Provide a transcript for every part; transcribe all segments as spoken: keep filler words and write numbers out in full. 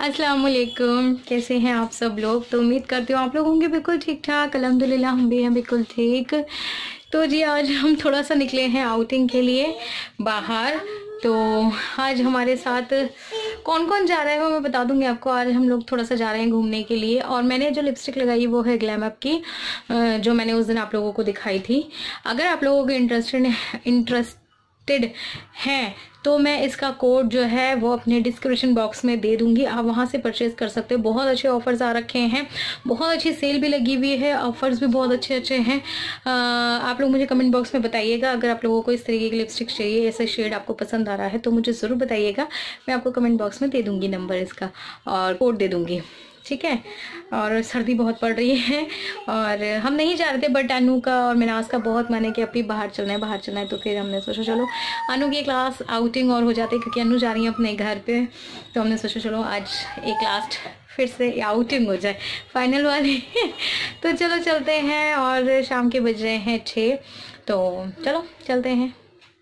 अस्सलाम वालेकुम, कैसे हैं आप सब लोग। तो उम्मीद करती हूँ आप लोग होंगे बिल्कुल ठीक ठाक। अल्हम्दुलिल्लाह हम भी हैं बिल्कुल ठीक। तो जी आज हम थोड़ा सा निकले हैं आउटिंग के लिए बाहर। तो आज हमारे साथ कौन कौन जा रहा है वो मैं बता दूंगी आपको। आज हम लोग थोड़ा सा जा रहे हैं घूमने के लिए। और मैंने जो लिपस्टिक लगाई वो है ग्लैम अप की, जो मैंने उस दिन आप लोगों को दिखाई थी। अगर आप लोगों के इंटरेस्टेड इंटरेस्टेड हैं तो मैं इसका कोड जो है वो अपने डिस्क्रिप्शन बॉक्स में दे दूंगी, आप वहां से परचेज कर सकते हो। बहुत अच्छे ऑफर्स आ रखे हैं, बहुत अच्छी सेल भी लगी हुई है, ऑफर्स भी बहुत अच्छे अच्छे हैं। आ, आप लोग मुझे कमेंट बॉक्स में बताइएगा अगर आप लोगों को इस तरीके की लिपस्टिक चाहिए, ऐसा शेड आपको पसंद आ रहा है तो मुझे ज़रूर बताइएगा। मैं आपको कमेंट बॉक्स में दे दूँगी नंबर इसका और कोड दे दूँगी, ठीक है। और सर्दी बहुत पड़ रही है और हम नहीं जा रहे थे, बट अनु का और मिनाज का बहुत मन है कि अभी बाहर चलना है बाहर चलना है। तो फिर हमने सोचा चलो अनु की क्लास आउटिंग और हो जाते, क्योंकि अनु जा रही है अपने घर पे। तो हमने सोचा चलो आज एक लास्ट फिर से आउटिंग हो जाए, फाइनल वाली। तो चलो चलते हैं। और शाम के बज रहे हैं छः, तो चलो चलते हैं।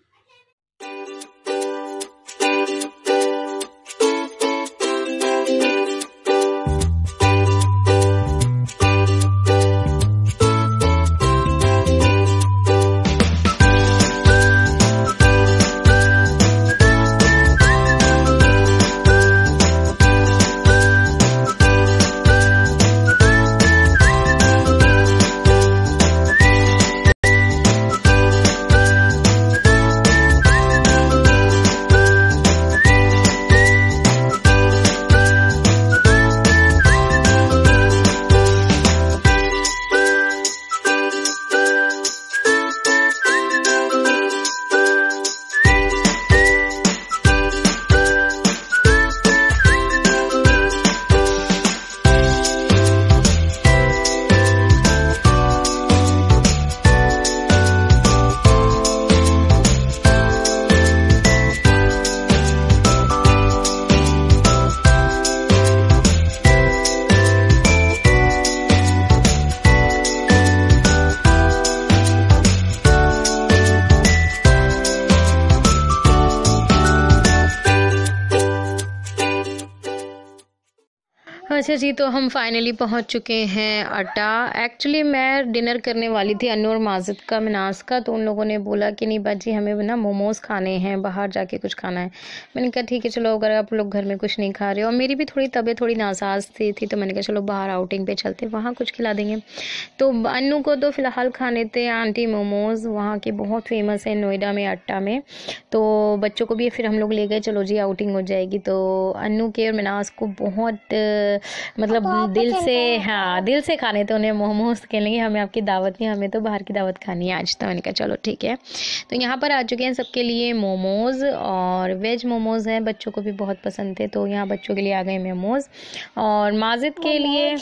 अच्छा जी, तो हम फाइनली पहुंच चुके हैं अड्डा। एक्चुअली मैं डिनर करने वाली थी अनु और माजिद का, मिनाज का। तो उन लोगों ने बोला कि नहीं बाजी हमें ना मोमोज़ खाने हैं, बाहर जाके कुछ खाना है। मैंने कहा ठीक है चलो, अगर आप लोग घर में कुछ नहीं खा रहे हो। और मेरी भी थोड़ी तबीयत थोड़ी नासाज थी, थी तो मैंने कहा चलो बाहर आउटिंग पे चलते, वहाँ कुछ खिला देंगे। तो अनु को तो फ़िलहाल खाने थे आंटी मोमोज़, वहाँ के बहुत फेमस है नोएडा में अट्टा में। तो बच्चों को भी फिर हम लोग ले गए, चलो जी आउटिंग हो जाएगी। तो अनु के और मिनाज को बहुत मतलब दिल से, हाँ दिल से खाने थे उन्हें मोमोज के लिए। हमें आपकी दावत नहीं, हमें तो बाहर की दावत खानी है आज। तो मैंने कहा चलो ठीक है। तो यहाँ पर आ चुके हैं सबके लिए मोमोज़, और वेज मोमोज़ हैं, बच्चों को भी बहुत पसंद थे। तो यहाँ बच्चों के लिए आ गए मोमोज़, और माजिद के लिए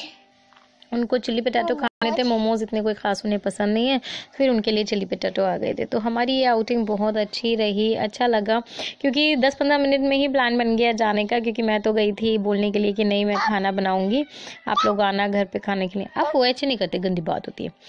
उनको चिली पटाटो खाने थे। मोमोज़ इतने कोई ख़ास उन्हें पसंद नहीं है, फिर उनके लिए चिली पटाटो आ गए थे। तो हमारी ये आउटिंग बहुत अच्छी रही, अच्छा लगा, क्योंकि दस पंद्रह मिनट में ही प्लान बन गया जाने का। क्योंकि मैं तो गई थी बोलने के लिए कि नहीं मैं खाना बनाऊंगी, आप लोग आना घर पे खाने के लिए। आप वो ऐसे नहीं करते, गंदी बात होती है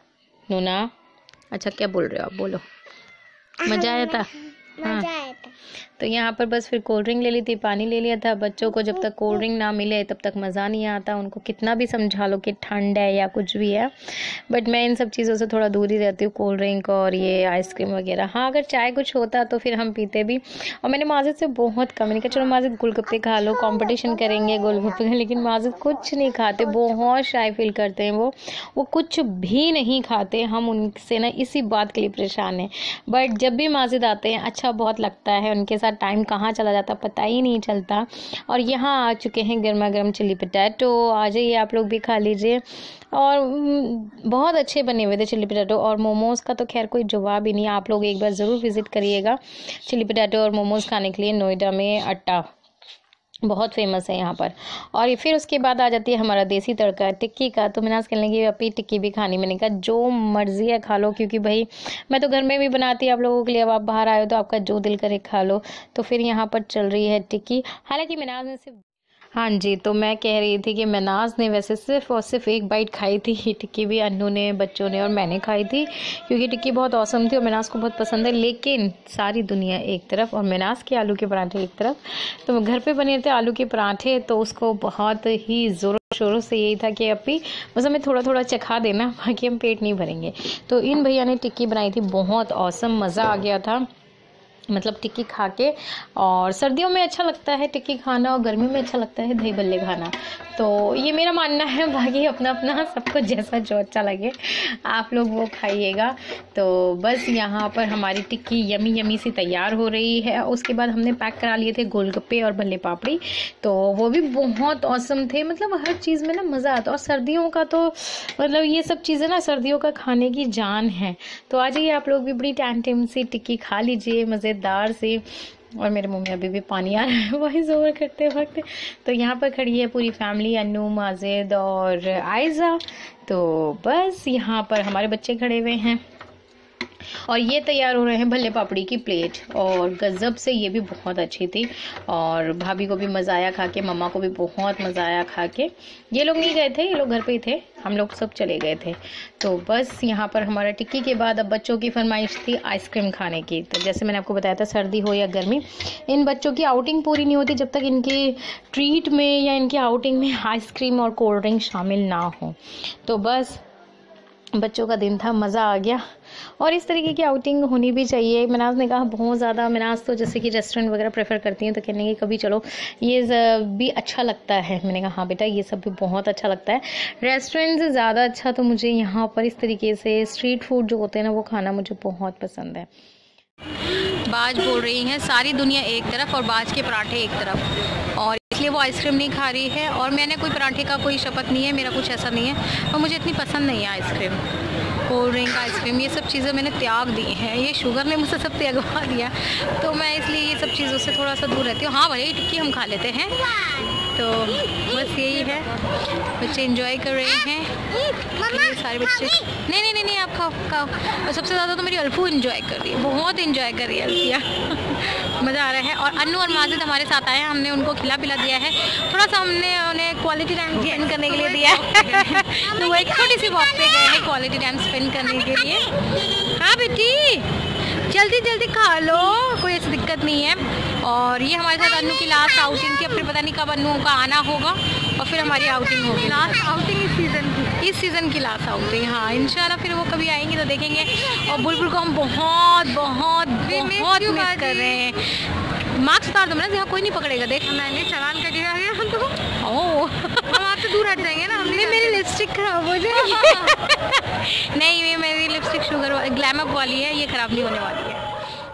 नूना। अच्छा क्या बोल रहे हो आप, बोलो। मज़ा आया था, हाँ। तो यहाँ पर बस फिर कोल्ड ड्रिंक ले ली थी, पानी ले लिया था। बच्चों को जब तक कोल्ड ड्रिंक ना मिले तब तक मज़ा नहीं आता, उनको कितना भी समझा लो कि ठंड है या कुछ भी है। बट मैं इन सब चीज़ों से थोड़ा दूर ही रहती हूँ, कोल्ड ड्रिंक और ये आइसक्रीम वगैरह। हाँ अगर चाय कुछ होता तो फिर हम पीते भी। और मैंने माजिद से बहुत कम, मैंने कहा चलो माजिद गोलगप्पे खा लो, कॉम्पिटिशन करेंगे गोलगप्पे का। लेकिन माजिद कुछ नहीं खाते, बहुत शाय फील करते हैं वो वो कुछ भी नहीं खाते। हम उनसे ना इसी बात के लिए परेशान हैं। बट जब भी माजिद आते हैं अच्छा बहुत लगता है, उनके साथ टाइम कहाँ चला जाता पता ही नहीं चलता। और यहाँ आ चुके हैं गर्मा गर्म चिली पटाटो, आ जाइए आप लोग भी खा लीजिए। और बहुत अच्छे बने हुए थे चिली पटाटो। और मोमोज़ का तो खैर कोई जवाब ही नहीं, आप लोग एक बार ज़रूर विज़िट करिएगा चिली पटाटो और मोमोज़ खाने के लिए। नोएडा में अट्टा बहुत फेमस है यहाँ पर। और फिर उसके बाद आ जाती है हमारा देसी तड़का टिक्की का। तो मिनाज कहने लगी अपनी टिक्की भी खानी। मैंने कहा जो मर्ज़ी है खा लो, क्योंकि भाई मैं तो घर में भी बनाती आप लोगों के लिए, अब आप बाहर आए हो तो आपका जो दिल करे खा लो। तो फिर यहाँ पर चल रही है टिक्की। हालांकि मिनाज ने सिर्फ हाँ जी, तो मैं कह रही थी कि मनाज़ ने वैसे सिर्फ़ और सिर्फ एक बाइट खाई थी, टिक्की भी अन्नू ने, बच्चों ने और मैंने खाई थी, क्योंकि टिक्की बहुत औसम थी और मनाज़ को बहुत पसंद है। लेकिन सारी दुनिया एक तरफ और मनाज़ के आलू के पराठे एक तरफ। तो घर पे बने थे आलू के पराठे, तो उसको बहुत ही ज़ोरों शोरों से यही था कि अभी बस हमें थोड़ा थोड़ा चखा देना, बाकी हम पेट नहीं भरेंगे। तो इन भैया ने टिक्की बनाई थी, बहुत औसम, मज़ा आ गया था मतलब टिक्की खा के। और सर्दियों में अच्छा लगता है टिक्की खाना और गर्मी में अच्छा लगता है दही भल्ले खाना, तो ये मेरा मानना है। बाकी अपना अपना सबको जैसा जो अच्छा लगे आप लोग वो खाइएगा। तो बस यहाँ पर हमारी टिक्की यमी यमी सी तैयार हो रही है। उसके बाद हमने पैक करा लिए थे गोलगप्पे और भल्ले पापड़ी, तो वो भी बहुत औसम थे। मतलब हर चीज़ में ना मज़ा आता है। और सर्दियों का तो मतलब ये सब चीज़ें ना सर्दियों का खाने की जान है। तो आ जाइए आप लोग भी बड़ी टाइम टाइम सी टिक्की खा लीजिए मज़ेदार सी। और मेरे मुंह में अभी भी पानी आ रहा है वॉइस ओवर करते वक्त। तो यहाँ पर खड़ी है पूरी फैमिली, अन्नू, माजिद और आयज़ा। तो बस यहाँ पर हमारे बच्चे खड़े हुए हैं और ये तैयार हो रहे हैं भल्ले पापड़ी की प्लेट। और गज़ब से ये भी बहुत अच्छी थी और भाभी को भी मज़ा आया खा के, मम्मा को भी बहुत मज़ा आया खा के। ये लोग नहीं गए थे, ये लोग घर पे ही थे, हम लोग सब चले गए थे। तो बस यहाँ पर हमारा टिक्की के बाद अब बच्चों की फरमाइश थी आइसक्रीम खाने की। तो जैसे मैंने आपको बताया था, सर्दी हो या गर्मी, इन बच्चों की आउटिंग पूरी नहीं होती जब तक इनकी ट्रीट में या इनकी आउटिंग में आइसक्रीम और कोल्ड ड्रिंक शामिल ना हो। तो बस बच्चों का दिन था, मज़ा आ गया। और इस तरीके की आउटिंग होनी भी चाहिए। मनाज़ ने कहा बहुत ज़्यादा, मनाज़ तो जैसे कि रेस्टोरेंट वगैरह प्रेफर करती हैं, तो कहने की कभी चलो ये भी अच्छा लगता है। मैंने कहा हाँ बेटा, ये सब भी बहुत अच्छा लगता है। रेस्टोरेंट से ज़्यादा अच्छा तो मुझे यहाँ पर इस तरीके से स्ट्रीट फूड जो होते हैं ना, वो खाना मुझे बहुत पसंद है। बाज बोल रही हैं सारी दुनिया एक तरफ और बाज के पराठे एक तरफ, और इसलिए वो आइसक्रीम नहीं खा रही है। और मैंने कोई पराठे का कोई शपथ नहीं है, मेरा कुछ ऐसा नहीं है, और मुझे इतनी पसंद नहीं है आइसक्रीम, कोल्ड ड्रिंक, आइसक्रीम, ये सब चीज़ें मैंने त्याग दी हैं। ये शुगर ने मुझसे सब त्यागवा दिया, तो मैं इसलिए ये सब चीज़ों से थोड़ा सा दूर रहती हूँ। हाँ भले टिक्की हम खा लेते हैं। तो बस यही है, बच्चे एंजॉय कर रहे हैं, सारे बच्चे। नहीं नहीं नहीं नहीं आप खाओ खाओ। और सबसे ज़्यादा तो मेरी अल्फू एंजॉय कर रही है, बहुत एंजॉय कर रही है अल्फिया मज़ा आ रहा है। और अन्नू और माजिद हमारे साथ आए हैं, हमने उनको खिला पिला दिया है, थोड़ा सा हमने उन्हें क्वालिटी टाइम स्पेंड करने के लिए दिया है तो वो एक छोटी सी वॉक पे गए हैं क्वालिटी टाइम स्पेंड करने के लिए। हाँ बेटी, जल्दी जल्दी खा लो, कोई ऐसी दिक्कत नहीं है। और ये हमारे साथ अन्नू की लास्ट आउटिंग थी, अब फिर पता नहीं कब अन्नू का आना होगा और फिर हमारी आउटिंग होगी। लास्ट आउटिंग इस सीज़न की, इस सीज़न की लास्ट आउटिंग। हाँ इंशाल्लाह फिर वो कभी आएंगे तो देखेंगे। और बुलबुल को हम बहुत बहुत बहुत मिस कर रहे हैं। मार्क्स उतार दो ना, यहाँ कोई नहीं पकड़ेगा। देख मैंने चालान कर दिया है तो ओह हम आपसे दूर हट जाएंगे ना। हमने मेरी लिपस्टिक खराब हो जाएगी नहीं, ये मेरी लिपस्टिक शुगर वाली ग्लैमअप वाली है, ये ख़राब नहीं होने वाली है।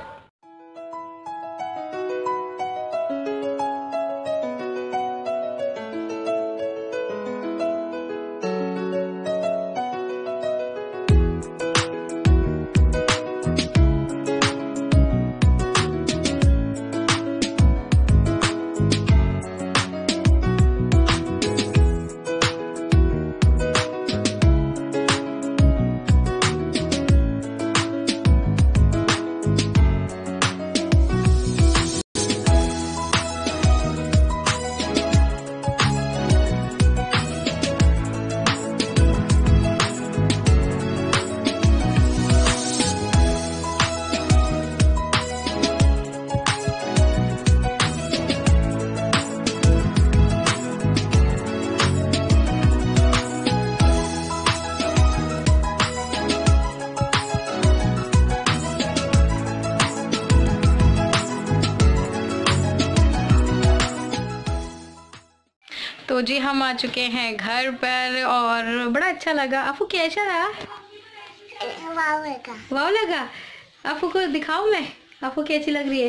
तो जी हम आ चुके हैं घर पर और बड़ा अच्छा लगा। आपको कैसा रहा? वाव लगा। वाव लगा? आपको को दिखाऊं मैं, आपको कैसी लग रही है?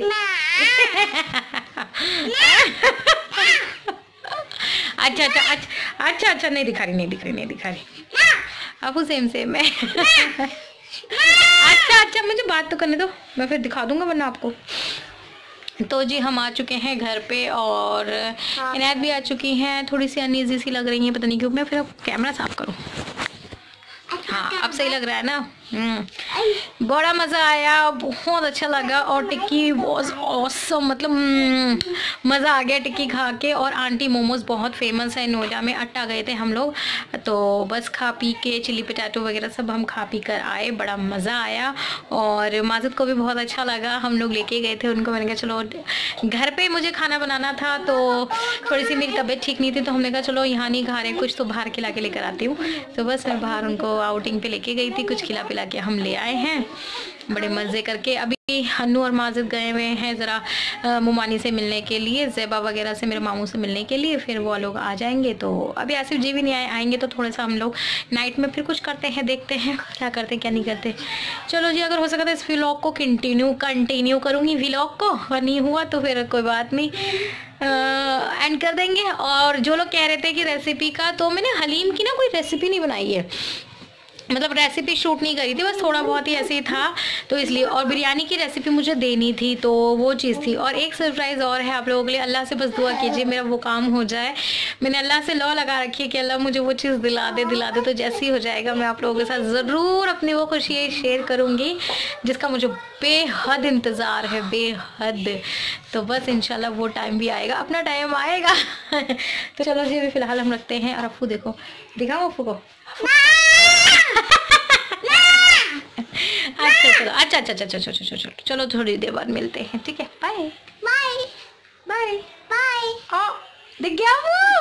अच्छा अच्छा अच्छा अच्छा अच्छा नहीं दिखा रही, नहीं दिख रही, नहीं दिखा रही। आपको सेम सेम है। अच्छा अच्छा मुझे बात तो करने दो, मैं फिर दिखा दूंगा वरना आपको। तो जी हम आ चुके हैं घर पे और हाँ। इनायत भी आ चुकी हैं, थोड़ी सी अनईजी सी लग रही है, पता नहीं क्यों। मैं फिर अब कैमरा साफ करूं। हाँ अब सही लग रहा है ना। हम्म बड़ा मज़ा आया, बहुत अच्छा लगा। और टिक्की वाज ऑसम, मतलब मज़ा आ गया टिक्की खा के। और आंटी मोमोज बहुत फेमस है नोएडा में। अट्टा गए थे हम लोग, तो बस खा पी के चिली पोटैटो वगैरह सब हम खा पी कर आए। बड़ा मज़ा आया और माजिद को भी बहुत अच्छा लगा। हम लोग लेके गए थे उनको, मैंने कहा चलो, घर पे मुझे खाना बनाना था तो थोड़ी सी मेरी तबीयत ठीक नहीं थी, तो हमने कहा चलो यहाँ नहीं खा रहे कुछ, तो बाहर खिला के लेकर आती हूँ। तो बस मैं बाहर उनको आउटिंग पे लेके गई थी, कुछ खिला पिला के हम ले आए हैं बड़े मज़े करके। अभी हन्नू और माजिद गए हुए हैं ज़रा मुमानी से मिलने के लिए, ज़ेबा वगैरह से, मेरे मामू से मिलने के लिए। फिर वो लोग आ जाएंगे, तो अभी आसिफ जी भी नहीं आए, आएंगे तो थोड़ा सा हम लोग नाइट में फिर कुछ करते हैं, देखते हैं क्या करते हैं क्या नहीं करते। चलो जी, अगर हो सका तो इस व्लॉग को कंटिन्यू कंटिन्यू करूँगी व्लॉग को, और नहीं हुआ तो फिर कोई बात नहीं, एंड कर देंगे। और जो लोग कह रहे थे कि रेसिपी का, तो मैंने हलीम की ना कोई रेसिपी नहीं बनाई है, मतलब रेसिपी शूट नहीं करी थी, बस थोड़ा बहुत ही ऐसे ही था, तो इसलिए। और बिरयानी की रेसिपी मुझे देनी थी, तो वो चीज़ थी। और एक सरप्राइज़ और है आप लोगों के लिए, अल्लाह से बस दुआ कीजिए मेरा वो काम हो जाए। मैंने अल्लाह से लौ लगा रखी है कि अल्लाह मुझे वो चीज़ दिला दे दिला दे तो जैसे ही हो जाएगा मैं आप लोगों के साथ ज़रूर अपनी वो खुशी शेयर करूँगी, जिसका मुझे बेहद इंतज़ार है, बेहद। तो बस इंशाल्लाह वो टाइम भी आएगा, अपना टाइम आएगा। तो चलो जी, अभी फ़िलहाल हम रखते हैं। और अप्पू देखो, दिखाओ अप्पू को। अच्छा चलो, अच्छा अच्छा अच्छा अच्छा अच्छा चलो चलो, थोड़ी देर बाद मिलते हैं, ठीक है। Bye bye bye bye. दिख गया वो।